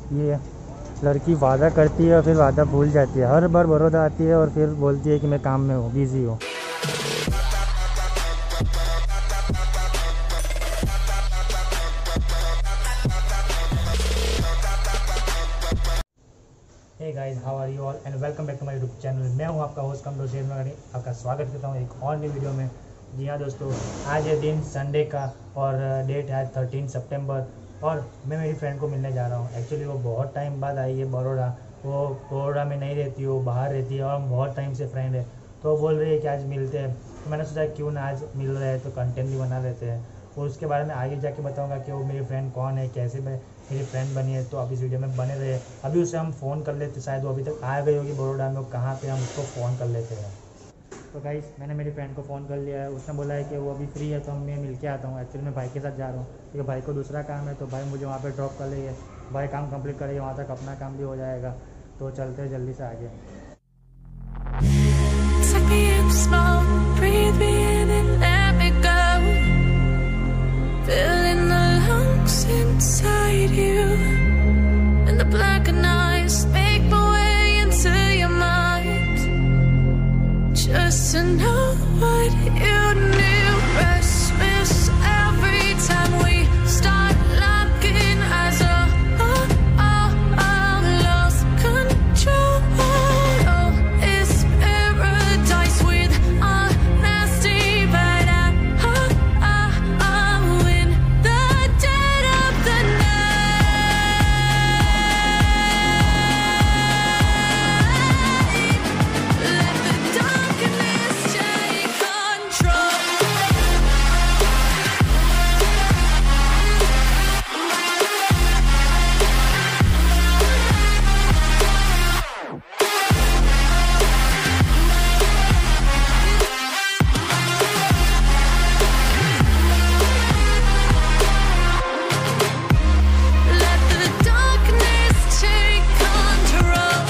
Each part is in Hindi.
ये लड़की वादा करती है और फिर वादा भूल जाती है। हर बार बड़ौदा आती है और फिर बोलती है कि मैं काम में हूँ, बिज़ी हूँ। Hey guys, how are you all and welcome back to my YouTube channel. मैं हूँ आपका होस्ट कमरोज शेरमगढ़ी, आपका स्वागत करता हूँ एक और नई वीडियो में। जी हाँ दोस्तों, आज है दिन संडे का और डेट है 13 सितंबर और मैं मेरी फ्रेंड को मिलने जा रहा हूँ। एक्चुअली वो बहुत टाइम बाद आई है बड़ौदा। वो बड़ौदा में नहीं रहती, वो बाहर रहती है और हम बहुत टाइम से फ्रेंड है। तो वो बोल रही है कि आज मिलते हैं, तो मैंने सोचा क्यों ना आज मिल रहे हैं तो कंटेंट भी बना लेते हैं। और उसके बारे में आगे जाके बताऊंगा कि वो मेरी फ्रेंड कौन है, कैसे मेरी फ्रेंड बनी है। तो आप इस वीडियो में बने रहे। अभी उसे हम फ़ोन कर लेते, शायद वो अभी तक आ गई होगी बड़ौदा में, वो कहाँ पे, हम उसको फ़ोन कर लेते हैं। तो गाइस, मैंने मेरी फ्रेंड को फ़ोन कर लिया है। उसने बोला है कि वो अभी फ्री है तो मैं मिल के आता हूँ। एक्चुअली मैं भाई के साथ जा रहा हूँ क्योंकि भाई को दूसरा काम है, तो भाई मुझे वहाँ पे ड्रॉप कर लेंगे। भाई काम कंप्लीट करेंगे, वहाँ तक अपना काम भी हो जाएगा। तो चलते हैं जल्दी से आगे। Just to know what you knew. Restless every time we start locking eyes. Lost control. Oh, it's paradise with honesty, but I'm in the dead of the night. Let the darkness take control. Let the darkness take control.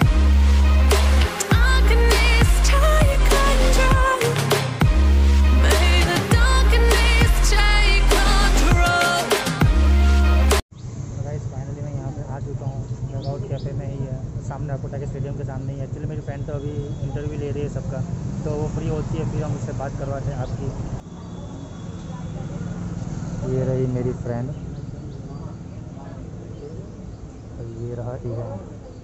Darkness take control. May the darkness take control. Guys, finally मैं यहाँ पे आ चुका हूँ। वर्कआउट कैफ़े में ही है, सामने अकोटा के स्टेडियम के सामने ही है। एक्चुअली मेरी फ्रेंड तो अभी इंटरव्यू ले रही है सबका, तो वो फ्री होती है फिर हम उससे बात करवाते हैं आपकी। ये रही मेरी फ्रेंड, ये रहा event.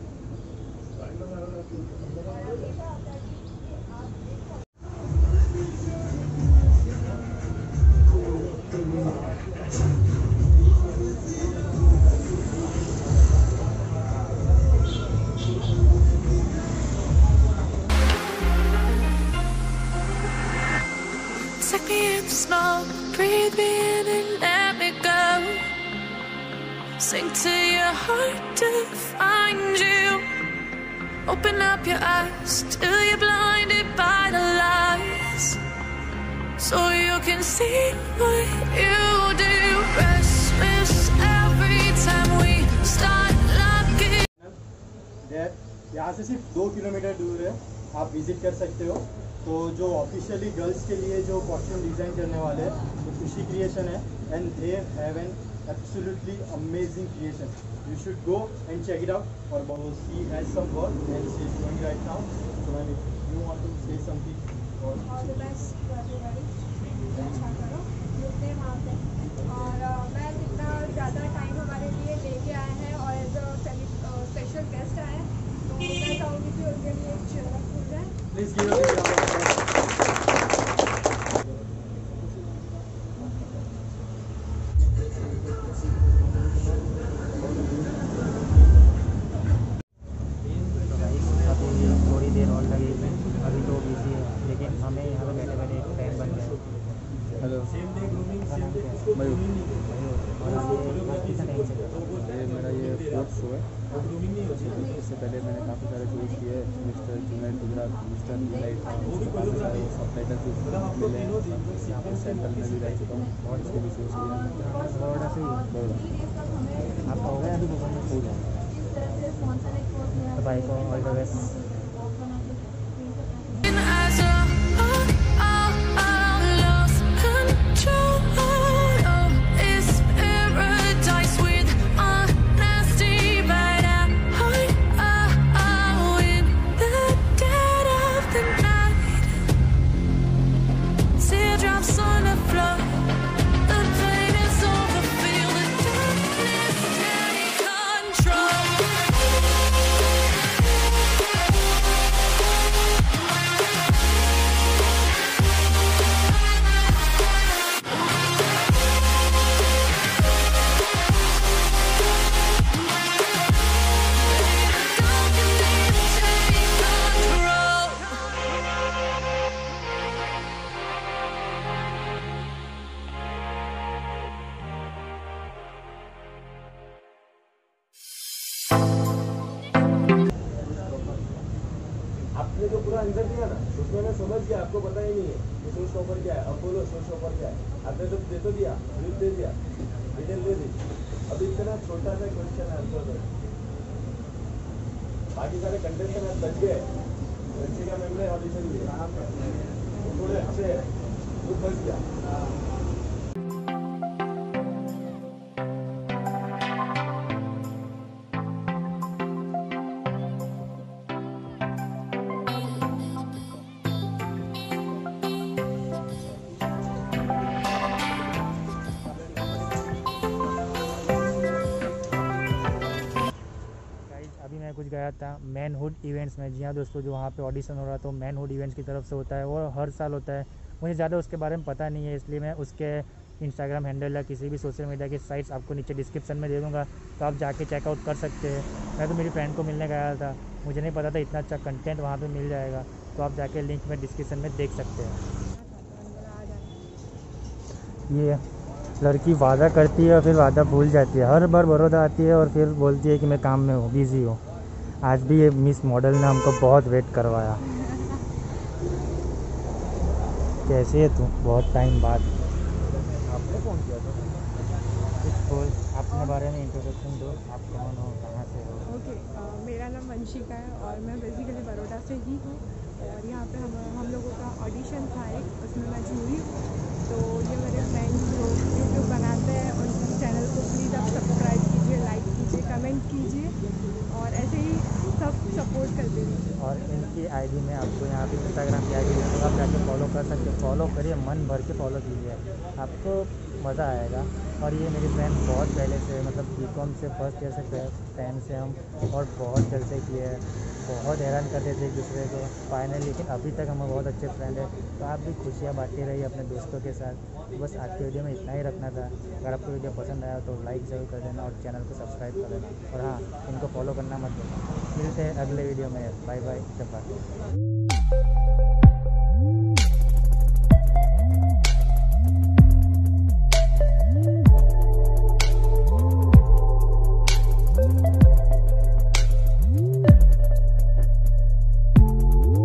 Suck me in the smoke, breathe me in and let me go. Sink to your heart to find you. Open up your eyes till you're blinded by the lies, so you can see what you do. Restless every time we start locking. यहाँ से सिर्फ 2 किलोमीटर दूर है, आप विजिट कर सकते हो। तो जो ऑफिशियली गर्ल्स के लिए जो कॉस्ट्यूम डिज़ाइन करने वाले हैं तो खुशी क्रिएशन है, and they have an absolutely amazing creation. You should go and check it out. और she has some work and she is doing right now. So when you want to say something, all the best to everybody. अच्छा करो, मिलते हैं वहाँ पे. और मैं जितना ज़्यादा टाइम हमारे लिए लेके आए हैं और एज अ स्पेशल गेस्ट आए हैं, तो मैं चाहूँगी कि उनके लिए एक चेयर अप हो जाए. Please give a big round of applause. अभी थोड़ी देर और लगेगी, अभी तो बिजी है, लेकिन हमें यहाँ पे बैठे बैठे एक फ्रेंड बन गए। हेलो मयूर, और ये मेरा ये 4th शो है। इससे पहले मैंने काफ़ी सारे शोज़ किए, mister Junaid Gujarat, mister light, काफ़ी सारे सबटाइटल भी मिले हैं। यहाँ पर सेंट्रल में भी रह चुका हूँ और इसके भी शोज़ किए हैं। बड़ौदा से ही बड़ौदा आपका हो गया अभी हो गया। तो भाई को all the best. Lost control. Oh, it's paradise with honesty, आपने जो पूरा आंसर दिया ना उसमें मैं समझ गया, आपको पता ही नहीं है कि शो स्टॉपर क्या है। अब बोलो शो स्टॉपर क्या है, आपने तो दे तो दिया, ब्रीफ दे दिया, डिटेल दे दी। अब इतना छोटा सा क्वेश्चन आंसर दो, बाकी सारे कंटेंट में बच गए। बच्चे का मेमोरी ऑडिशन दिया थोड़े से कुछ बच गया। अभी मैं कुछ गया था मैनहुड इवेंट्स में। जी हाँ दोस्तों, जो वहाँ पे ऑडिशन हो रहा था मैनहुड इवेंट्स की तरफ से होता है, वो हर साल होता है। मुझे ज़्यादा उसके बारे में पता नहीं है, इसलिए मैं उसके इंस्टाग्राम हैंडल या किसी भी सोशल मीडिया की साइट्स आपको नीचे डिस्क्रिप्शन में दे दूँगा, तो आप जाके चेकआउट कर सकते हैं। मैं तो मेरी फ्रेंड को मिलने गया था, मुझे नहीं पता था इतना अच्छा कंटेंट वहाँ पर मिल जाएगा, तो आप जाके लिंक में डिस्क्रिप्शन में देख सकते हैं। ये लड़की वादा करती है और फिर वादा भूल जाती है। हर बार बड़ौदा आती है और फिर बोलती है कि मैं काम में हूँ, बिज़ी हूँ। आज भी ये मिस मॉडल ने हमको बहुत वेट करवाया। कैसे है तू बहुत टाइम बाद? आपने फ़ोन किया था? कुछ बोल, अपने बारे में इंट्रोडक्शन दो, आप कौन हो, कहाँ से हो? ओके, मेरा नाम वंशिका है और मैं बेसिकली बड़ौदा से ही हूँ। और यहाँ पे हम लोगों का ऑडिशन था एक, उसमें मैं जूरी हूँ। तो ये मेरे फ्रेंड्स जो यूट्यूब बनाते हैं उनके चैनल को प्लीज़ आप सब्सक्राइब कीजिए, लाइक कीजिए, कमेंट कीजिए और ऐसे ही सब सपोर्ट करते रहिए। और इनकी आईडी में आपको यहाँ पे इंस्टाग्राम की आईडी है, तो आप जाके फॉलो कर सकते हो। फॉलो करिए, मन भर के फॉलो कीजिए, आपको मज़ा आएगा। और ये मेरी फ्रेंड बहुत पहले से, मतलब बीकॉम से फर्स्ट ईयर से फ्रेंड से हम, और बहुत जलसे किए हैं, बहुत हैरान करते थे एक दूसरे को फाइनली, लेकिन अभी तक हम बहुत अच्छे फ्रेंड हैं। तो आप भी खुशियाँ बांटते रहिए अपने दोस्तों के साथ। तो बस आज की वीडियो में इतना ही रखना था। अगर आपको वीडियो पसंद आया तो लाइक ज़रूर कर देना और चैनल को सब्सक्राइब कर देना। और हाँ, इनको फॉलो करना मत भूलना। मिलते हैं अगले वीडियो में। बाय बाय, जब बात।